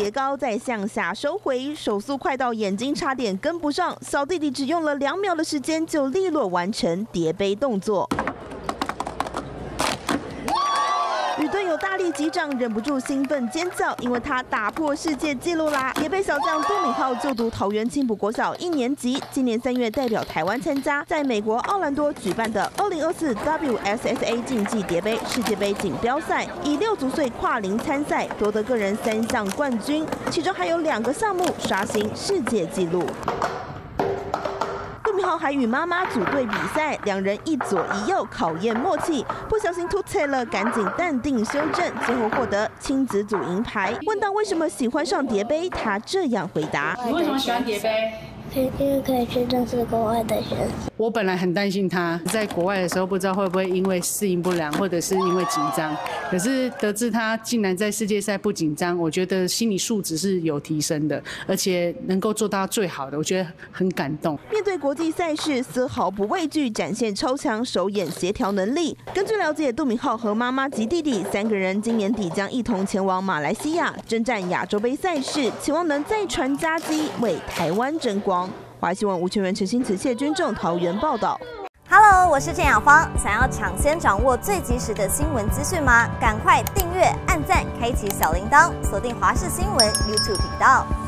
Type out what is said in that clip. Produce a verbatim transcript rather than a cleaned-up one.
叠高，再向下收回，手速快到眼睛差点跟不上。小弟弟只用了两秒的时间就利落完成叠杯动作。 与队友大力击掌，忍不住兴奋尖叫，因为他打破世界纪录啦！叠杯小将杜敏浩就读桃园青埔国小一年级，今年三月代表台湾参加在美国奥兰多举办的二零二四 W S S A 竞技叠杯世界杯锦标赛，以六足岁跨龄参赛，夺得个人三项冠军，其中还有两个项目刷新世界纪录。 杜敏浩还与妈妈组队比赛，两人一左一右考验默契，不小心吐菜了，赶紧淡定修正，最后获得亲子组银牌。问到为什么喜欢上叠杯，他这样回答： 你为什么喜欢叠杯？ 因为可以去认识国外的选手。 我本来很担心他在国外的时候，不知道会不会因为适应不良，或者是因为紧张。可是得知他竟然在世界赛不紧张，我觉得心理素质是有提升的，而且能够做到最好的，我觉得很感动。 面对国际赛事，丝毫不畏惧，展现超强手眼协调能力。根据了解，杜敏浩和妈妈及弟弟三个人今年底将一同前往马来西亚征战亚洲杯赛事，期望能再传佳绩，为台湾争光。 华新闻吴全元、陈新慈、谢君正桃园报道。 Hello， 我是郑雅芳。想要抢先掌握最及时的新闻资讯吗？赶快订阅、按赞、开启小铃铛，锁定华视新闻 YouTube 频道。